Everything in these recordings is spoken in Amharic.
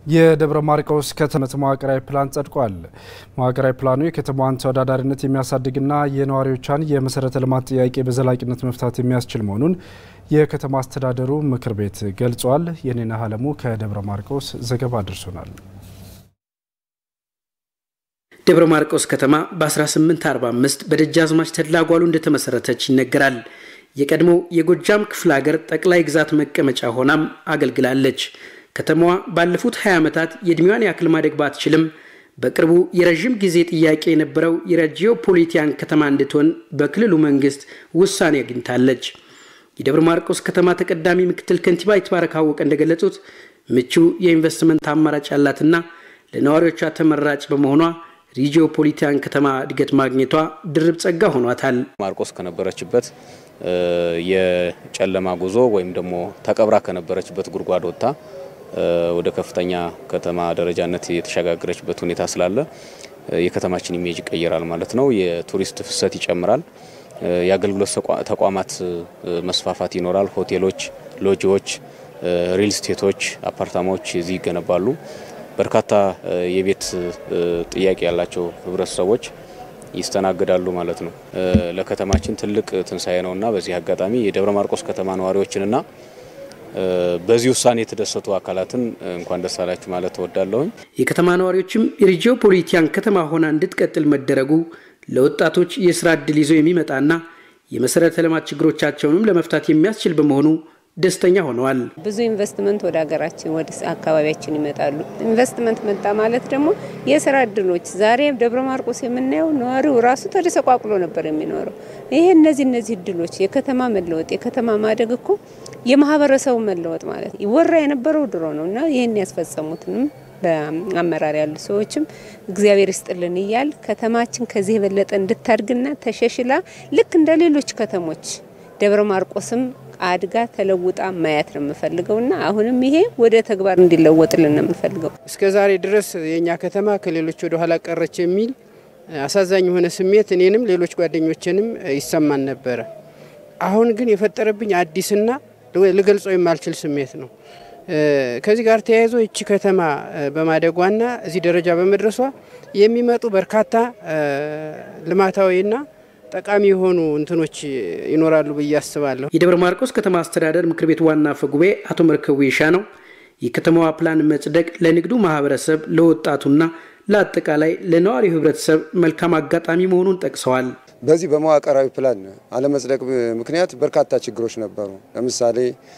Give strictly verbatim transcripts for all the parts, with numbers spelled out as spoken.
የደብረ ማርቆስ ከተማ መዋቅራዊ ፕላን ጸድቋል። መዋቅራዊ ፕላኑ የከተማዋን ተወዳዳሪነት የሚያሳድግና የነዋሪዎቿን የመሰረተ ልማት ጥያቄ በዘላቂነት መፍታት የሚያስችል መሆኑን የከተማ አስተዳደሩ ምክር ቤት ገልጿል። የኔና ሀለሙ ከደብረ ማርቆስ ዘገባ አድርሶናል። ደብረ ማርቆስ ከተማ በ1845 በደጃዝማች ተድላጓሉ እንደተመሰረተች ይነገራል። የቀድሞ የጎጃም ክፍለ ሀገር ጠቅላይ ግዛት መቀመጫ ሆናም አገልግላለች። ከተማዋ ባለፉት ሃያ ዓመታት የእድሜዋን ያክል ማደግ ባትችልም በቅርቡ የረጅም ጊዜ ጥያቄ የነበረው የጂኦፖሊቲካን ከተማ እንድትሆን በክልሉ መንግስት ውሳኔ አግኝታለች። የደብረ ማርቆስ ከተማ ተቀዳሚ ምክትል ከንቲባ ይትባረክ አወቀ እንደገለጹት ምቹ የኢንቨስትመንት አማራጭ ያላትና ለነዋሪዎቿ ተመራጭ በመሆኗ ጂኦፖሊቲካን ከተማ እድገት ማግኘቷ ድርብ ጸጋ ሆኗታል። ማርቆስ ከነበረችበት የጨለማ ጉዞ ወይም ደግሞ ተቀብራ ከነበረችበት ጉድጓድ ወጣ ወደ ከፍተኛ ከተማ ደረጃነት የተሻጋገረችበት ሁኔታ ስላለ የከተማችን ኢሜጅ ይቀየራል ማለት ነው። የቱሪስት ፍሰት ይጨምራል። የአገልግሎት ተቋማት መስፋፋት ይኖራል። ሆቴሎች፣ ሎጂዎች፣ ሪል ስቴቶች፣ አፓርታማዎች እዚህ ይገነባሉ። በርካታ የቤት ጥያቄ ያላቸው ህብረተሰቦች ይስተናገዳሉ ማለት ነው። ለከተማችን ትልቅ ትንሳኤ ነውና በዚህ አጋጣሚ የደብረ ማርቆስ ከተማ ነዋሪዎችንና በዚህ ውሳኔ የተደሰቱ አካላትን እንኳን ደስ አላችሁ ማለት ተወዳለሁ። የከተማ ነዋሪዎችም የጂኦፖሊቲካን ከተማ ሆና እንድትቀጥል መደረጉ ለወጣቶች የስራ ዕድል ይዞ የሚመጣና የመሰረተ ልማት ችግሮቻቸውንም ለመፍታት የሚያስችል በመሆኑ ደስተኛ ሆነዋል። ብዙ ኢንቨስትመንት ወደ ሀገራችን ወደ አካባቢያችን ይመጣሉ። ኢንቨስትመንት መጣ ማለት ደግሞ የስራ ዕድሎች ዛሬ ደብረ ማርቆስ የምናየው ነዋሪው ራሱ ተደሰቋቁሎ ነበር የሚኖረው። ይሄ እነዚህ እነዚህ ዕድሎች የከተማ መለወጥ የከተማ ማደግ እኮ የማህበረሰቡ መለወጥ ማለት ይወራ የነበረው ድሮ ነውና ይሄን ያስፈጸሙትንም በአመራር ያሉ ሰዎችም እግዚአብሔር ይስጥልን ይያል ከተማችን ከዚህ የበለጠ እንድታድግና ተሸሽላ ልክ እንደ ሌሎች ከተሞች ደብረ ማርቆስም አድጋ ተለውጣ ማየት ነው የምፈልገውና አሁንም ይሄ ወደ ተግባር እንዲለወጥልን ነው የምፈልገው። እስከዛሬ ድረስ የኛ ከተማ ከሌሎች ወደ ኋላ ቀረች የሚል አሳዛኝ የሆነ ስሜት እኔንም ሌሎች ጓደኞቼንም ይሰማን ነበር። አሁን ግን የፈጠረብኝ አዲስና ልገልጾ የማልችል ስሜት ነው። ከዚህ ጋር ተያይዞ እቺ ከተማ በማደጓና እዚህ ደረጃ በመድረሷ የሚመጡ በርካታ ልማታዊና ጠቃሚ የሆኑ እንትኖች ይኖራሉ ብዬ አስባለሁ። የደብረ ማርቆስ ከተማ አስተዳደር ምክር ቤት ዋና አፈ ጉባኤ አቶ መርከቡ ይሻነው የከተማዋ ፕላን መጽደቅ ለንግዱ ማህበረሰብ ለወጣቱና ለአጠቃላይ ለነዋሪው ህብረተሰብ መልካም አጋጣሚ መሆኑን ጠቅሰዋል። በዚህ በመዋቅራዊ ፕላን አለመጽደቅ ምክንያት በርካታ ችግሮች ነበሩ። ለምሳሌ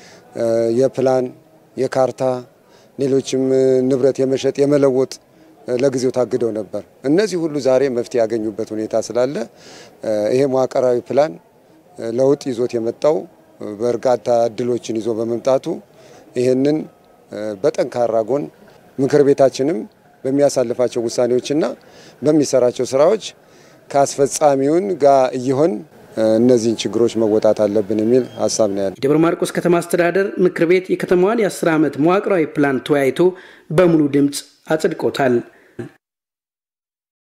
የፕላን የካርታ ሌሎችም ንብረት የመሸጥ የመለወጥ ለጊዜው ታግደው ነበር። እነዚህ ሁሉ ዛሬ መፍትሄ ያገኙበት ሁኔታ ስላለ ይሄ መዋቅራዊ ፕላን ለውጥ ይዞት የመጣው በርካታ እድሎችን ይዞ በመምጣቱ ይሄንን በጠንካራ ጎን ምክር ቤታችንም በሚያሳልፋቸው ውሳኔዎችና በሚሰራቸው ስራዎች ካስፈጻሚውን ጋር ይሆን እነዚህን ችግሮች መወጣት አለብን የሚል ሐሳብ ነው ያለው። የደብረ ማርቆስ ከተማ አስተዳደር ምክር ቤት የከተማዋን የ10 ዓመት መዋቅራዊ ፕላን ተወያይቶ በሙሉ ድምጽ አጽድቆታል።